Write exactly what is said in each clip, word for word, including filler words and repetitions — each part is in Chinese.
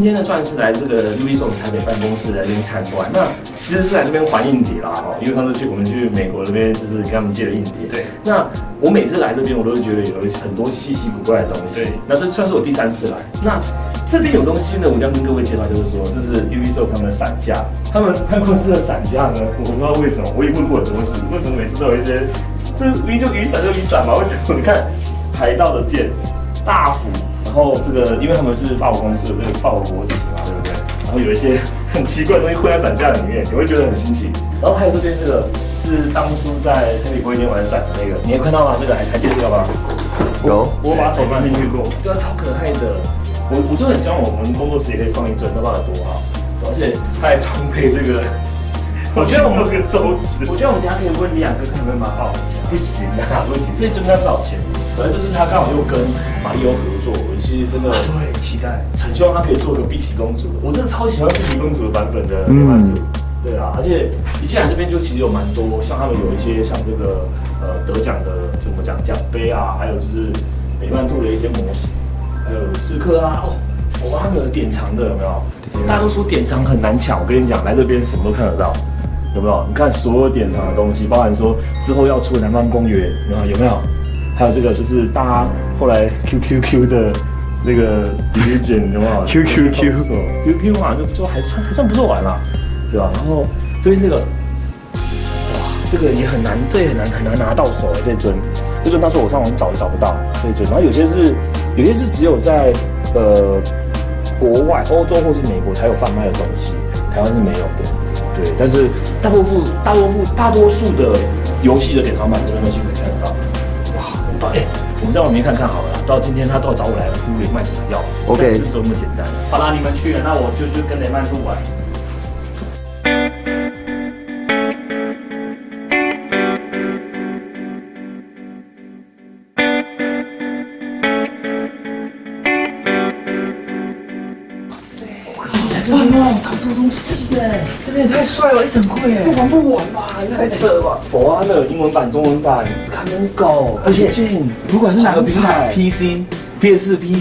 天呢，算是来这个 Ubisoft 台北办公室来这边参观。那其实是来这边还硬碟啦，哈，因为上次去我们去美国那边，就是跟他们借了硬碟。对。那我每次来这边，我都会觉得有很多稀奇古怪的东西。对。那这算是我第三次来。那这边有东西呢，我要跟各位介绍，就是说这是 Ubisoft 他们的伞架。他们办公室的伞架呢，我不知道为什么，我也问过很多次，为什么每次都有一些，这明明就雨伞就雨伞嘛，为什么你看海盗的剑、大斧？然后这个，因为他们是法国公司的这个法国国旗嘛，对不对？然后有一些很奇怪的东西混在伞架里面，你会觉得很新奇。然后还有这边这个是当初在台北国际电玩展的那个，你有看到吗？这个还还记得这个吗？ 有， 我把手放进去过，对啊，超可爱的。我我就很希望我们工作室也可以放一整，那到底多好？而且它还装配这个，我觉得我们有个周子，我觉得我们等下可以问两个，看能不能把它报起来。不行啊，不行，这尊要多少钱？反正就是他刚好又跟马里欧合作，我其实真的对期待，很希望他可以做个碧琪公主的。我真的超喜欢碧琪公主的版本的美漫图，对啊，而且一进来这边就其实有蛮多，像他们有一些像这个呃得奖的怎么讲奖杯啊，还有就是美漫图的一些模型，还有刺客啊，哦，哇，那个典藏的有没有？大家都说典藏很难抢，我跟你讲，来这边什么都看得到。有没有？你看所有典藏的东西，包含说之后要出的南方公园，有没有？有没有？还有这个就是大家后来 Q Q Q 的那个 Division 有没有 ？Q Q Q Q 好像就就还算还算不错玩啦，对吧？然后这边这个，哇，这个也很难，这也很难很难拿到手这尊，这尊当时我上网找也找不到这尊，然后有些是有些是只有在呃国外欧洲或是美国才有贩卖的东西，台湾是没有的。对，但是大多数、大多数、大多数的游戏的典藏版这边东西可以看得到。哇，很棒！哎，我们在外面看看好了。到今天他都要找我来了，呼雷卖什么药 ？OK， 不是这么简单。好啦，你们去了，那我就就跟雷曼兔玩。 哇哦，好多东西耶！这边也太帅了，一整柜耶！ 这玩不完吧？ 太扯了吧！ 佛安的英文版、中文版，看能狗， 而且不管是哪个平台 ，P C、P S、P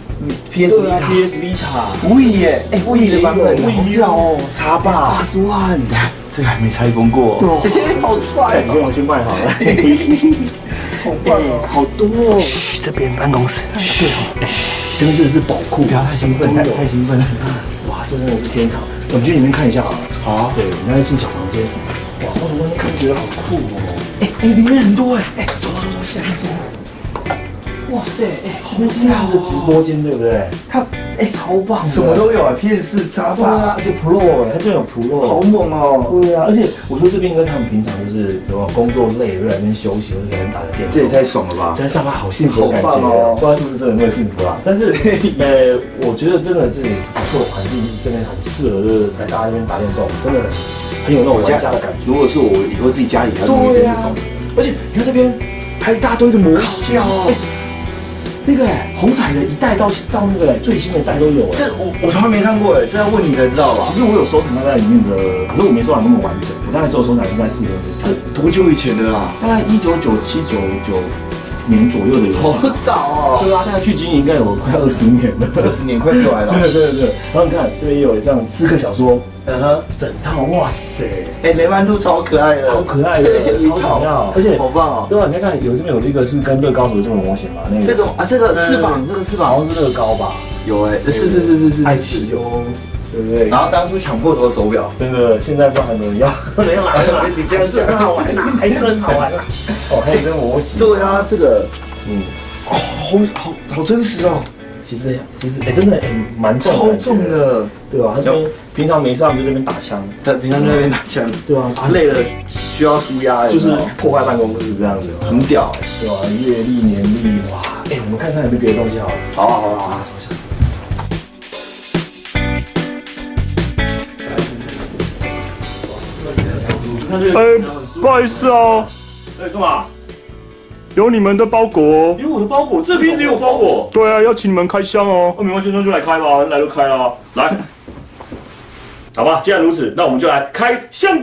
C、P S Vita、 P S Vita， 无疑耶！哎，无疑的版本，好屌哦！插霸八十万， 这个还没拆封过，好帅！ 你跟我去卖好了。 好棒哦，好多哦！ 嘘，这边办公室，对哦，这边真的是宝库， 不要太兴奋，太太兴奋了。 哇，这真的是天堂！我们去里面看一下好了。 好啊， 对，你看进小房间，哇，我从外面看觉得好酷哦。 哎哎，里面很多哎，哎， 走走走走，下面走。哇塞，哎，这边是他们的直播间，对不对？ 它哎超棒， 什么都有啊 ，P S 四、插对啊，而且 Pro 哎，它就有 Pro， 好猛哦。 对啊，而且我说这边应该是他们平常就是有没有工作累，就在那边休息，或者在那边打个电话。 这也太爽了吧！ 在上班好幸福的感觉哦，不知道是不是真的那么幸福啊？但是呃，我觉得真的这里不错，环境真的很适合，就是来大家这边打电动，真的很有那种玩家的感觉。 如果是我以后自己家里要弄一个这种， 而且你看这边还有一大堆的模型哦。那个哎，红彩的一代到到那个最新的一代都有哎， 这我我从来没看过哎，这要问你才知道吧？ 其实我有收藏它在里面的，可是我没收藏那么完整，我大概只有收藏应该四分之三。 多久以前的啦？ 大概一九九七九九年左右的游戏。 好早哦！ 对啊，大概距今应该有快二十年了， 二十年快过来了。 对对对，然后你看这边也有像刺客小说， 嗯哼， 整套，哇塞！ 哎，雷曼兔超可爱的， 超可爱的，超想要，而且好棒哦！ 对吧？你看看有这边有一个是跟乐高合作的模型嘛，那个这个啊，这个翅膀，这个翅膀好像是乐高吧？ 有哎，是是是是是， 爱奇艺，对不对？ 然后当初抢破头手表， 真的现在不知道还有没有人要？没有啦， 你这样子很好玩呐，还是很好玩。哦，还有一个模型。 对啊，这个， 嗯， 哦，好好好真实哦。 其实其实哎，真的哎，蛮重， 超重的， 对吧？他这边平常没事，他们就这边打枪， 在平常在那边打枪， 对啊， 累了需要舒压， 就是破坏办公室这样子， 很屌哎， 对吧？阅历、年历，哇，哎，我们看看有没有别的东西好了。 好啊好啊好啊，走一下。 哎，不好意思哦， 哎，干嘛？ 有你们的包裹哦。 有我的包裹，这瓶子有包裹。 对啊，要请你们开箱哦。 那没关系，那就来开吧，来就开了，来，好吧，既然如此，那我们就来开箱。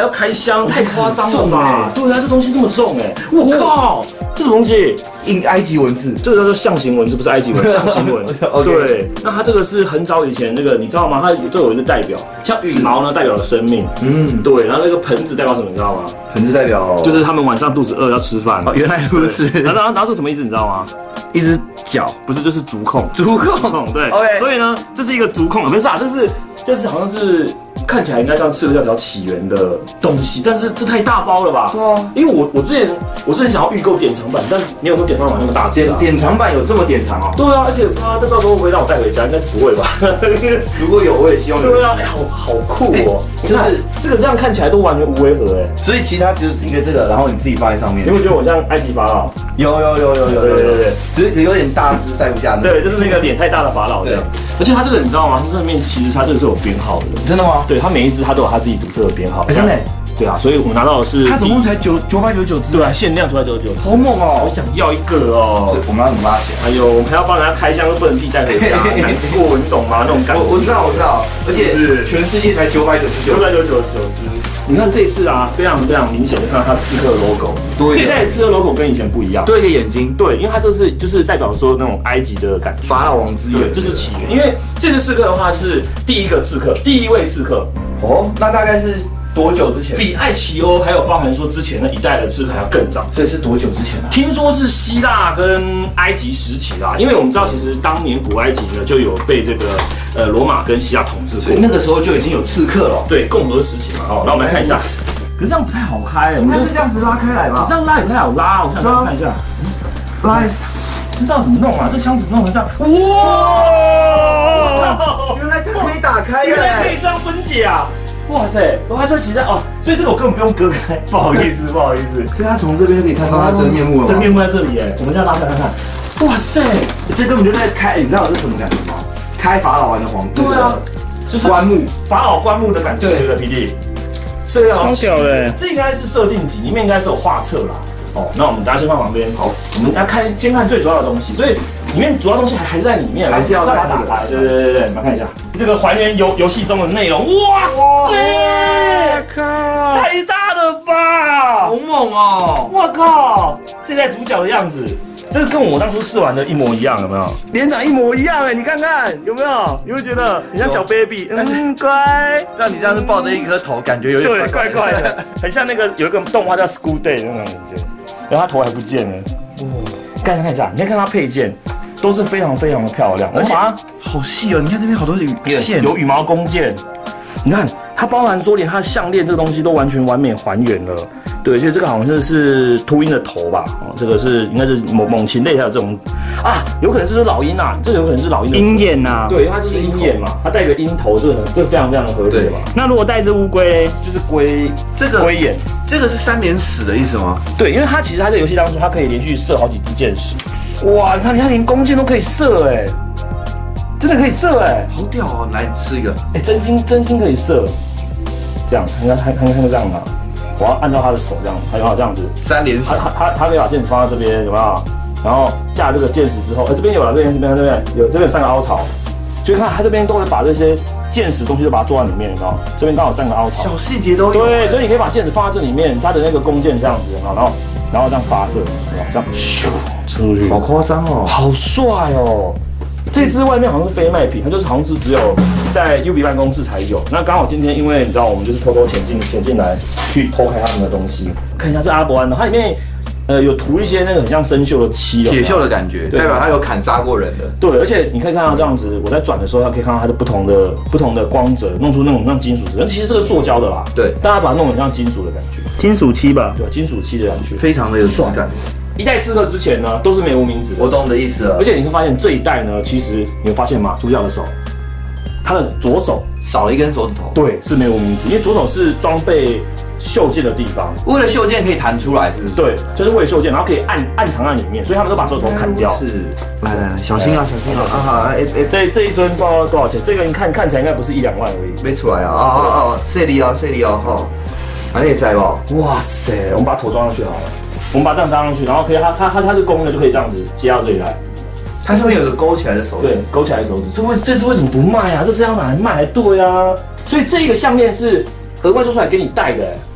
还要开箱，太夸张了吧？对啊，这东西这么重哎，我靠，这什么东西？ 印埃及文字， 这个叫做象形文字，不是埃及文，象形文。对，那它这个是很早以前那个，你知道吗？它都有一个代表，像羽毛呢代表了生命，嗯，对，然后那个盆子代表什么，你知道吗？ 盆子代表就是他们晚上肚子饿要吃饭。 哦，原来如此。 然后然后这什么意思，你知道吗？ 一只脚， 不是，就是足控。 足控， 对。 OK。 所以呢，这是一个足控，不是啊，这是就是好像是看起来应该像刺客教条起源的东西，但是这太大包了吧？ 对啊。 因为我我之前我是很想要预购典藏版，但没有说典藏版那么大只。 典典藏版有这么典藏哦？ 对啊，而且啊，这到时候会不会让我带回家？应该是不会吧？ 如果有，我也希望有。 对啊，哎，好好酷哦！就是这个这样看起来都完全无违和哎。 所以其他就是一个这个，然后你自己放在上面。 你会觉得我像埃及法老？ 有有有有有有有有，只是有点大只塞不下那。 对，就是那个脸太大的法老这样。而且它这个你知道吗？它上面其实它这个是有编号的。 真的吗？ 对，它每一只它都有它自己独特的编号。 真的。 对啊，所以我们拿到的是它总共才九九百九十九只。 对啊，限量九百九十九只。 好猛哦！ 我想要一个哦。 我们要怎么拉起来？ 哎呦，我们还要帮人家开箱，又不能自己带回家，难过，你懂吗？那种感觉。 我我知道，我知道，而且全世界才九百九十九， 九百九十九只。你看这次啊，非常非常明显的看到它刺客 logo， 这一代的刺客 logo 跟以前不一样， 多一个眼睛， 对，因为它这是就是代表说那种埃及的感觉， 法老王之眼， 这是起源。因为这次刺客的话是第一个刺客，第一位刺客。 哦，那大概是多久之前？ 比艾奇欧还有包含说之前那一代的刺客还要更早， 所以是多久之前啊？ 听说是希腊跟埃及时期啦，因为我们知道其实当年古埃及呢就有被这个呃罗马跟希腊统治过， 所以那个时候就已经有刺客了。 对，共和时期嘛。哦，那我们来看一下。可是这样不太好开， 应该是这样子拉开来吧？ 这样拉也不太好拉，我想看一下， 拉， 不知道怎么弄啊？这箱子弄成这样，哇！ 原来它可以打开原来可以这样分解啊！哇塞，我还说其实哦，所以这个我根本不用割开，不好意思，不好意思。 所以他从这边就可以看到它真面目了。 真面目在这里耶，我们这样拉开看看。哇塞， 这根本就在开，你知道这是什么感觉吗？开法老王的皇帝。 对啊，就是棺木， 法老棺木的感觉，对不对 ？P D。 超屌的， 这应该是设定集，里面应该是有画册啦。哦，那我们大家先放旁边。好，我们来看，先看最主要的东西。所以里面主要东西还还是在里面， 还是要把它打开。对对对对，我们看一下这个还原游游戏中的内容。哇塞！ 靠， 太大了吧！ 好猛哦！ 我靠，这代主角的样子。这个跟我当初试完的一模一样，有没有？脸长一模一样哎，你看看有没有？你会觉得你像小 baby， 嗯，乖。 让你这样子抱着一颗头，感觉有点对，怪怪的，很像那个有一个动画叫《School Day》那种感觉，然后他头还不见了。哇，看看看一下，你看看它配件都是非常非常的漂亮，而且好细哦，你看这边好多羽线， 有羽毛弓箭，你看它包含说连它的项链这个东西都完全完美还原了。对，所以这个好像是是秃鹰的头吧？哦，这个是应该是猛猛禽类才有这种啊，有可能是老鹰啊，这有可能是老鹰的鹰眼呐。 对，它就是鹰眼嘛，它戴个鹰头，这个这个非常非常的合理吧？ 那如果戴只乌龟， 就是龟这个龟眼， 这个是三连死的意思吗？ 对，因为它其实它在游戏当中，它可以连续射好几支箭矢。哇，你看，你看，连弓箭都可以射哎，真的可以射哎， 好屌哦！来试一个， 哎，真心真心可以射，这样，你看看看看这样嘛。我要按照他的手这样，还有好这样子， 三连死， 他他他可以把剑子放在这边，有没有？然后架这个箭矢之后，哎，这边有了，这边这边这边有，这边有三个凹槽，所以看他这边都会把这些箭矢东西都把它做在里面，你知道吗？这边刚好三个凹槽， 小细节都有。 对，所以你可以把箭矢放在这里面，它的那个弓箭这样子，然后然后这样发射，这样咻出去， 好夸张哦， 好帅哦！这支外面好像是非卖品，它就是好像是只有在 U B 办公室才有。那刚好今天因为你知道我们就是偷偷潜进潜进来去偷开他们的东西，看一下这阿伯安的，它里面呃有涂一些那个很像生锈的漆， 铁锈的感觉，代表它有砍杀过人的。 对，而且你可以看到这样子，我在转的时候，它可以看到它的不同的不同的光泽，弄出那种像金属质。但其实这个塑胶的啦，对，大家把它弄得像金属的感觉， 金属漆吧？ 对，金属漆的感觉， 非常的有质感。 一代刺客之前呢，都是没无名指的。 我懂你的意思了。 而且你会发现这一代呢，其实你会发现吗？主角的手，他的左手少了一根手指头。 对，是没无名指，因为左手是装备袖剑的地方。 为了袖剑可以弹出来，是不是？ 对，就是为了袖剑，然后可以暗暗藏在里面，所以他们都把手指头砍掉。 是，来来来，小心啊，小心啊！啊好，哎哎， 这这一尊不知道多少钱？这个你看看起来应该不是一两万而已。 没出来啊！啊啊啊！这里哦，这里哦，好，还可以塞不？ 哇塞，我们把头装上去好了。我们把这样搭上去，然后可以它它它它是公的，就可以这样子接到这里来。 它上面有个勾起来的手指， 对，勾起来的手指。这为这是为什么不卖啊？这是要拿来卖才对啊。所以这个项链是额外做出来给你戴的。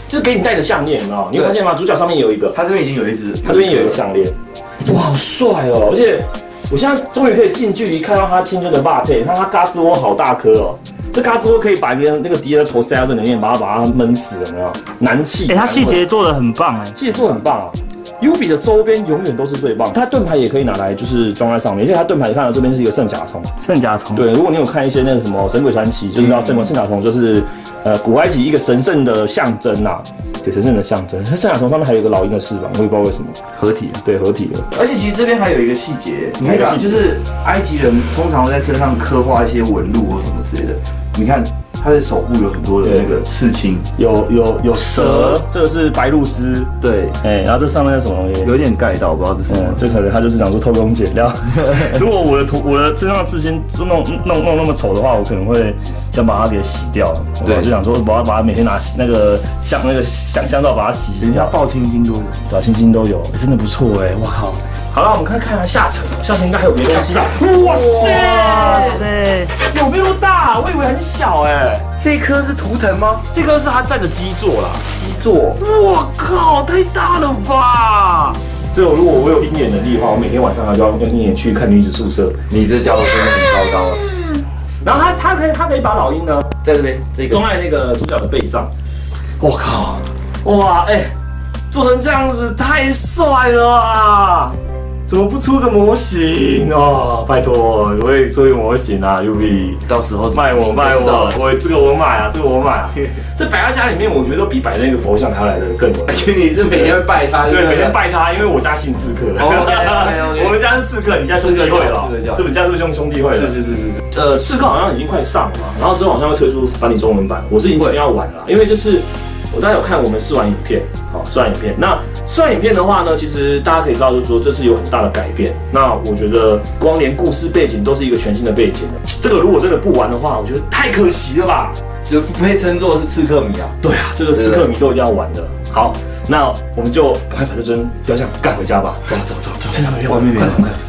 就是给你戴的项链，有没有？你会发现吗？主角上面有一个， 他这边已经有一只， 他这边有一个项链，哇，好帅哦！而且我现在终于可以近距离看到他青春的霸配，看他嘎吱窝好大颗哦。这嘎吱窝可以把别人那个敌人的头塞到这里面，把它把它闷死，有没有？难气。 哎，他细节做的很棒哎， 细节做的很棒啊。U B 的周边永远都是最棒，它盾牌也可以拿来就是装在上面，而且它盾牌你看到这边是一个圣甲虫， 圣甲虫。 对，如果你有看一些那个什么神鬼传奇，就知道圣圣甲虫就是呃古埃及一个神圣的象征呐、啊，对，神圣的象征。圣甲虫上面还有一个老鹰的翅膀，我也不知道为什么合体， 对，合体了。 而且其实这边还有一个细节，你看，就是埃及人通常会在身上刻画一些纹路或什么之类的，你看。它的手部有很多的那个刺青， 有有有蛇，这个是白鹭鸶， 对， 哎、欸，然后这上面是什么东西？ 有点盖到，不知道这是什么。 嗯，这可能他就是想说偷工减料。如果我的图我的身上的刺青弄弄弄那么丑的话，我可能会想把它给洗掉。对，我就想说我要把它每天拿那个香那个香香皂把它洗。 人家爆青筋都有， 对，青筋都有，欸、真的不错哎、欸，我靠！好了，我们看看下层，下层应该还有别的东西吧？哇塞，有没有大？我以为很小哎、欸。 这一颗是图腾吗？ 这颗是他站的基座啦。 基座。 我靠，太大了吧！这个如果我有鹰眼能力的话，我每天晚上就要用鹰眼去看女子宿舍。 你这家伙真的很糟糕啊！ 然后他他可以他可以把老鹰呢， 在这边这个装在那个主角的背上。我靠！哇哎、欸，做成这样子太帅了啊！怎么不出个模型哦？拜托，我也出一个模型啊 ！U B， 到时候卖我卖我，我这个我买啊，这个我买啊。这摆在家里面，我觉得比摆那个佛像还要来的更有。 你是每天会拜他？ 对，每天拜他，因为我家姓刺客。我们家是刺客，你家兄弟会了，是不是？家是兄兄弟会？是是是是是。呃，刺客好像已经快上了嘛，然后之后好像会推出繁体中文版，我是已经要玩了，因为就是。我大家有看我们试玩影片，好，试玩影片。那试玩影片的话呢，其实大家可以知道，就是说这是有很大的改变。那我觉得光连故事背景都是一个全新的背景。这个如果真的不玩的话，我觉得太可惜了吧？ 就不配称作是刺客迷啊。 对啊，这个刺客迷都一定要玩的。好，那我们就赶快把这尊雕像干回家吧。走走走走，趁他们没有，外面没有。